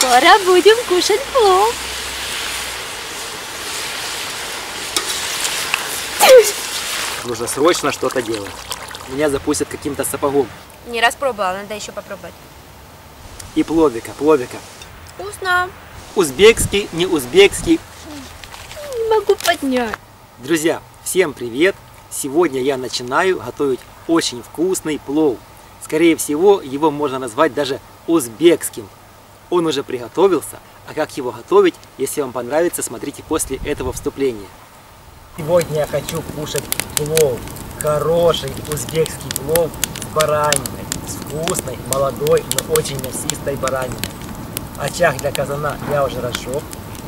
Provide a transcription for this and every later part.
Скоро будем кушать плов. Нужно срочно что-то делать. Меня запустят каким-то сапогом. Не раз пробовала, надо еще попробовать. И пловика. Вкусно. Узбекский, не узбекский. Не могу поднять. Друзья, всем привет! Сегодня я начинаю готовить очень вкусный плов. Скорее всего, его можно назвать даже узбекским. Он уже приготовился, а как его готовить, если вам понравится, смотрите после этого вступления. Сегодня я хочу кушать плов. Хороший узбекский плов с бараниной. С вкусной, молодой, но очень мясистой бараниной. Очаг для казана я уже разжег.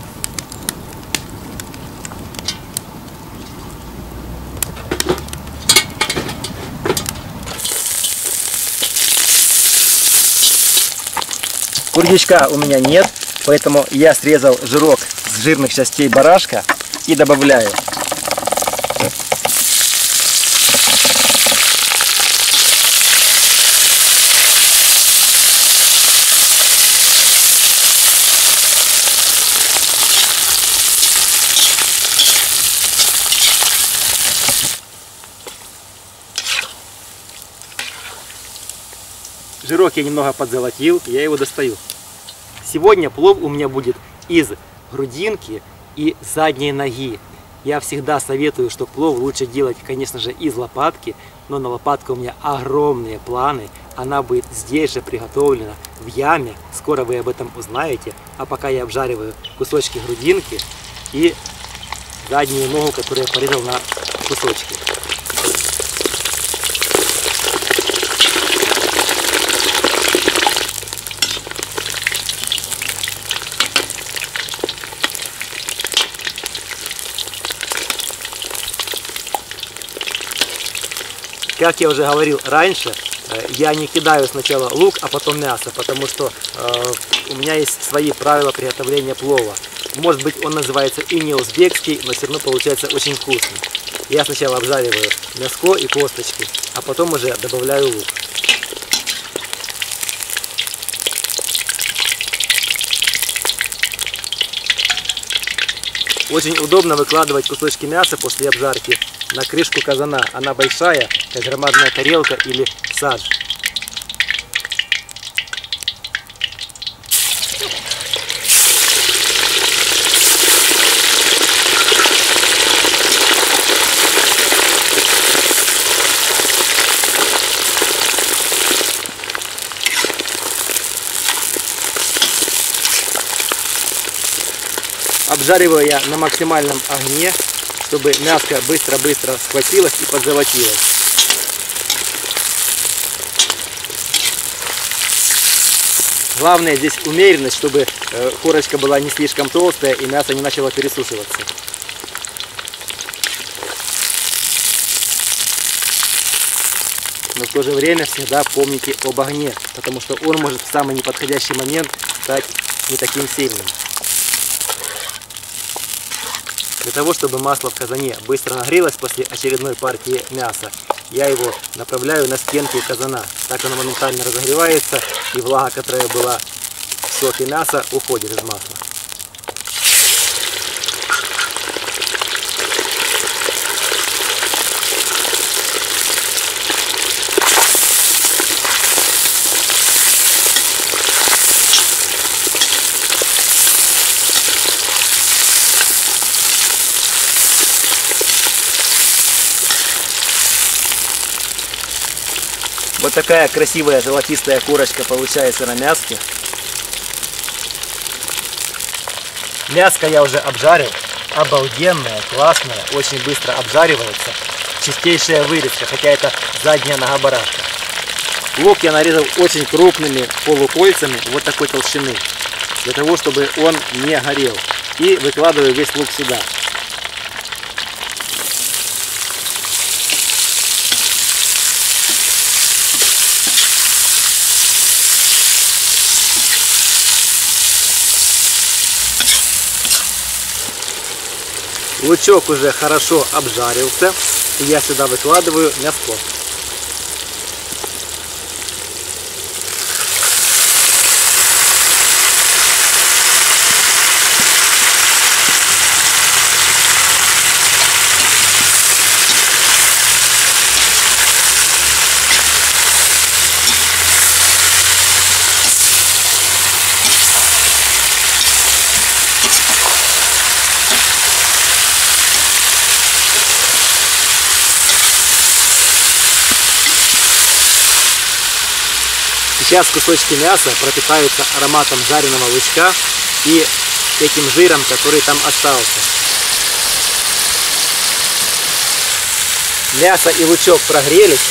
Курдючка у меня нет, поэтому я срезал жирок с жирных частей барашка и добавляю. Жирок я немного подзолотил, я его достаю. Сегодня плов у меня будет из грудинки и задней ноги. Я всегда советую, что плов лучше делать, конечно же, из лопатки, но на лопатку у меня огромные планы. Она будет здесь же приготовлена в яме. Скоро вы об этом узнаете. А пока я обжариваю кусочки грудинки и заднюю ногу, которую я порезал на кусочки. Как я уже говорил раньше, я не кидаю сначала лук, а потом мясо, потому что у меня есть свои правила приготовления плова. Может быть, он называется и не узбекский, но все равно получается очень вкусный. Я сначала обжариваю мяско и косточки, а потом уже добавляю лук. Очень удобно выкладывать кусочки мяса после обжарки на крышку казана. Она большая, как громадная тарелка или садж. Обжариваю я на максимальном огне, чтобы мяско быстро-быстро схватилось и подзолотилось. Главное здесь умеренность, чтобы корочка была не слишком толстая и мясо не начало пересушиваться. Но в то же время всегда помните об огне, потому что он может в самый неподходящий момент стать не таким сильным. Для того, чтобы масло в казане быстро нагрелось после очередной партии мяса, я его направляю на стенки казана. Так оно моментально разогревается, и влага, которая была в соке мяса, уходит из масла. Вот такая красивая золотистая корочка получается на мяске. Мяско я уже обжарил. Обалденное, классное, очень быстро обжаривается. Чистейшая вырезка, хотя это задняя нога барашка. Лук я нарезал очень крупными полукольцами, вот такой толщины, для того, чтобы он не горел. И выкладываю весь лук сюда. Лучок уже хорошо обжарился, и я сюда выкладываю мяско. Сейчас кусочки мяса пропитаются ароматом жареного лучка и этим жиром, который там остался. Мясо и лучок прогрелись.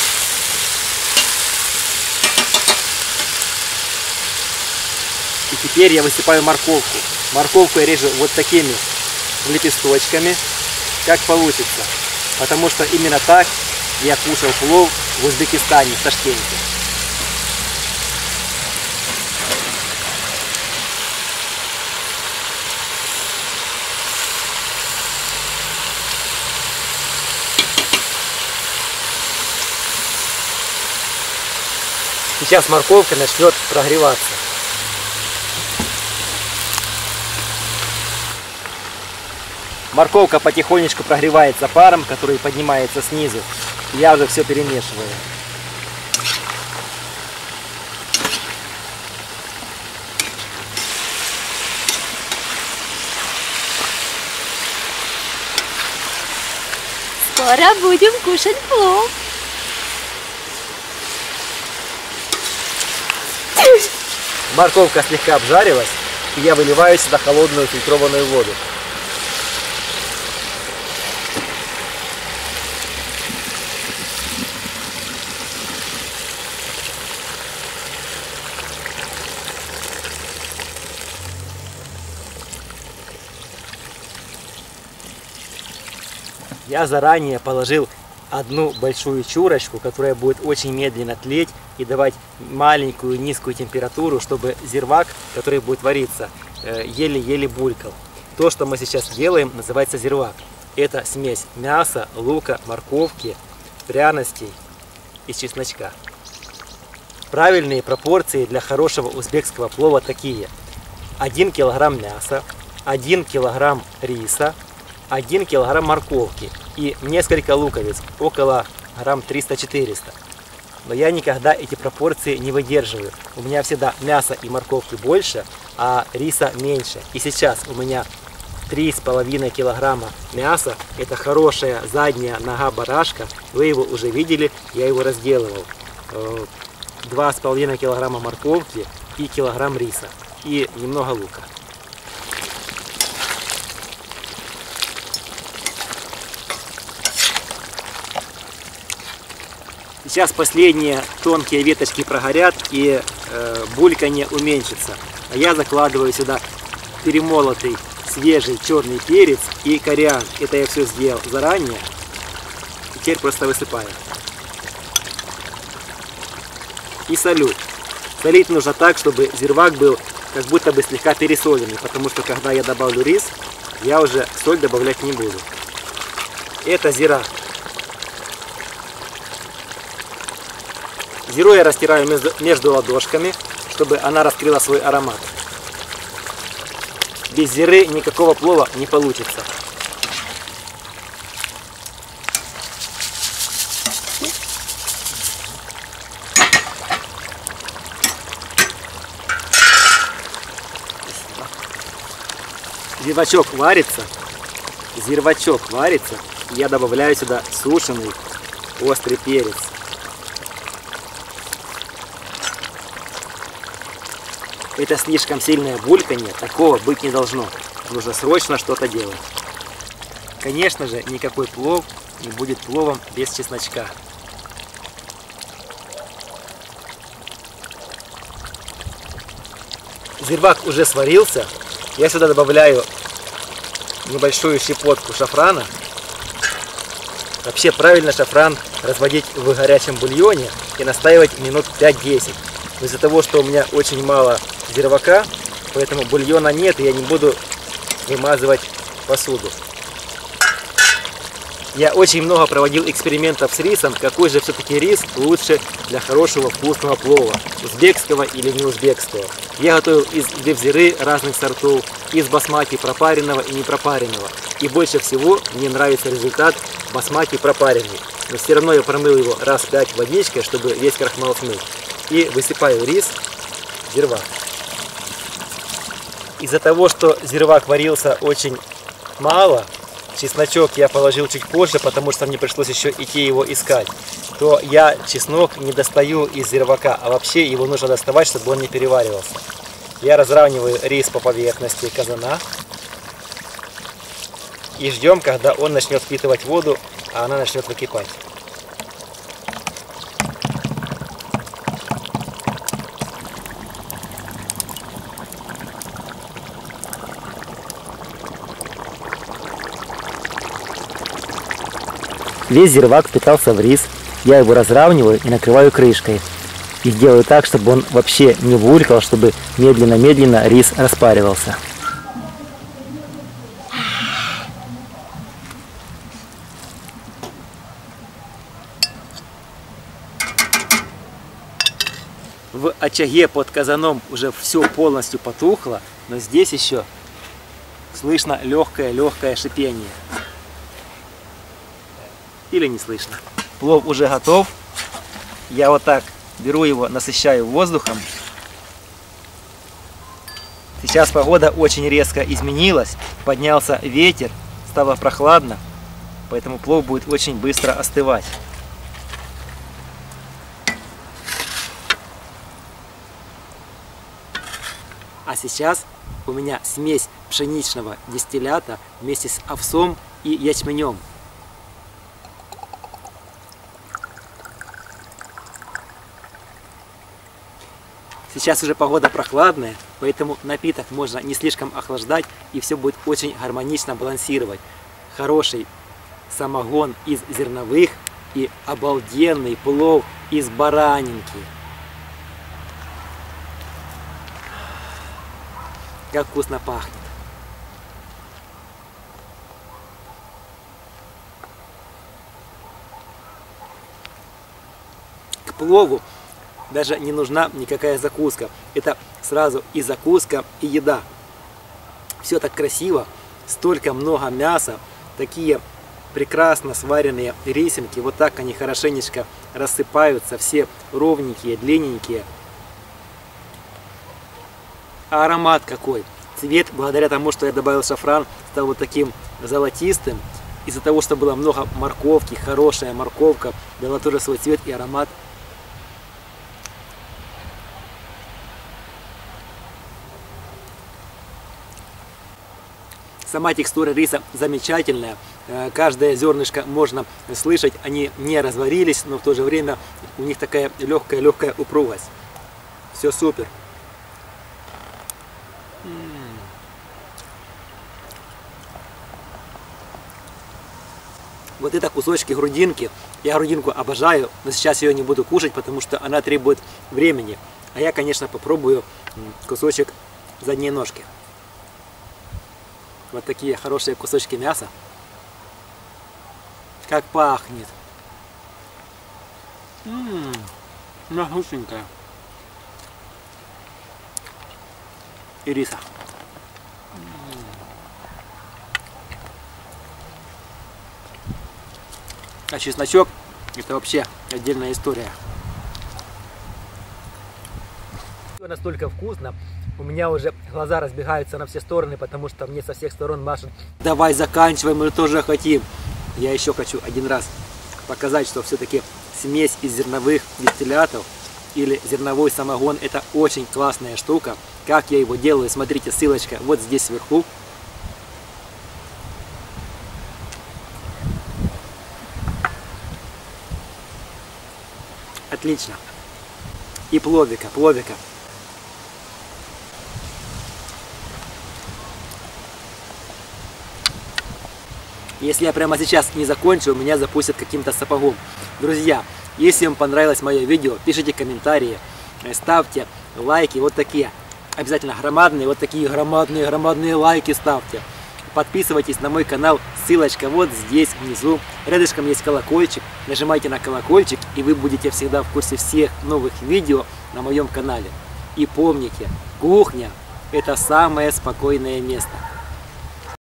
И теперь я высыпаю морковку. Морковку я режу вот такими лепесточками, как получится. Потому что именно так я кушал плов в Узбекистане, в Ташкенте. Сейчас морковка начнет прогреваться. Морковка потихонечку прогревается паром, который поднимается снизу. Я уже все перемешиваю. Скоро будем кушать плов. Морковка слегка обжарилась, и я выливаю сюда холодную фильтрованную воду. Я заранее положил одну большую чурочку, которая будет очень медленно тлеть и давать маленькую низкую температуру, чтобы зирвак, который будет вариться, еле-еле булькал. То, что мы сейчас делаем, называется зирвак. Это смесь мяса, лука, морковки, пряностей и чесночка. Правильные пропорции для хорошего узбекского плова такие: 1 килограмм мяса, 1 килограмм риса, 1 килограмм морковки и несколько луковиц, около грамм 300-400. Но я никогда эти пропорции не выдерживаю. У меня всегда мяса и морковки больше, а риса меньше. И сейчас у меня 3,5 килограмма мяса. Это хорошая задняя нога барашка. Вы его уже видели, я его разделывал. 2,5 килограмма морковки и килограмм риса. И немного лука. Сейчас последние тонкие веточки прогорят и бульканье уменьшится. А я закладываю сюда перемолотый свежий черный перец и кориандр. Это я все сделал заранее. Теперь просто высыпаю. И солю. Солить нужно так, чтобы зирвак был как будто бы слегка пересоленный, потому что когда я добавлю рис, я уже соль добавлять не буду. Это зира. Зиру я растираю между ладошками, чтобы она раскрыла свой аромат. Без зиры никакого плова не получится. Зирвачок варится. Я добавляю сюда сушеный острый перец. Это слишком сильное бульканье, такого быть не должно. Нужно срочно что-то делать. Конечно же, никакой плов не будет пловом без чесночка. Зирвак уже сварился. Я сюда добавляю небольшую щепотку шафрана. Вообще правильно шафран разводить в горячем бульоне и настаивать минут 5-10. Но из-за того, что у меня очень мало зирвака, поэтому бульона нет, и я не буду вымазывать посуду. Я очень много проводил экспериментов с рисом, какой же все-таки рис лучше для хорошего вкусного плова, узбекского или не узбекского. Я готовил из девзиры разных сортов, из басмати пропаренного и непропаренного. И больше всего мне нравится результат басмати пропаренный. Но все равно я промыл его раз 5 водичкой, чтобы весь крахмал смыть. И высыпаю рис в зирвак. Из-за того, что зирвак варился очень мало, чесночок я положил чуть позже, потому что мне пришлось еще идти его искать, то я чеснок не достаю из зирвака, а вообще его нужно доставать, чтобы он не переваривался. Я разравниваю рис по поверхности казана и ждем, когда он начнет впитывать воду, а она начнет выкипать. Весь зирвак впитался в рис, я его разравниваю и накрываю крышкой. И делаю так, чтобы он вообще не булькал, чтобы медленно-медленно рис распаривался. В очаге под казаном уже все полностью потухло, но здесь еще слышно легкое шипение. Или не слышно. Плов уже готов. Я вот так беру его, насыщаю воздухом. Сейчас погода очень резко изменилась. Поднялся ветер, стало прохладно. Поэтому плов будет очень быстро остывать. А сейчас у меня смесь пшеничного дистиллята вместе с овсом и ячменем. Сейчас уже погода прохладная, поэтому напиток можно не слишком охлаждать, и все будет очень гармонично балансировать. Хороший самогон из зерновых и обалденный плов из баранинки. Как вкусно пахнет. К плову даже не нужна никакая закуска. Это сразу и закуска, и еда. Все так красиво, столько много мяса, такие прекрасно сваренные рисинки. Вот так они хорошенечко рассыпаются, все ровненькие, длинненькие. А аромат какой! Цвет, благодаря тому, что я добавил шафран, стал вот таким золотистым. Из-за того, что было много морковки, хорошая морковка дала тоже свой цвет и аромат. Сама текстура риса замечательная, каждое зернышко можно слышать, они не разварились, но в то же время у них такая легкая упругость. Все супер. Вот это кусочки грудинки. Я грудинку обожаю, но сейчас ее не буду кушать, потому что она требует времени. А я, конечно, попробую кусочек задней ножки. Вот такие хорошие кусочки мяса. Как пахнет. Мягусенькая. И риса. А чесночок — это вообще отдельная история. Все настолько вкусно. У меня уже глаза разбегаются на все стороны, потому что мне со всех сторон машут: давай заканчивай, мы тоже хотим. Я еще хочу один раз показать, что все-таки смесь из зерновых дистиллятов или зерновой самогон — это очень классная штука. Как я его делаю, смотрите, ссылочка вот здесь сверху. Отлично. И пловика. Если я прямо сейчас не закончу, меня запустят каким-то сапогом. Друзья, если вам понравилось мое видео, пишите комментарии, ставьте лайки вот такие. Обязательно громадные, вот такие громадные лайки ставьте. Подписывайтесь на мой канал, ссылочка вот здесь внизу. Рядышком есть колокольчик, нажимайте на колокольчик, и вы будете всегда в курсе всех новых видео на моем канале. И помните, кухня — это самое спокойное место.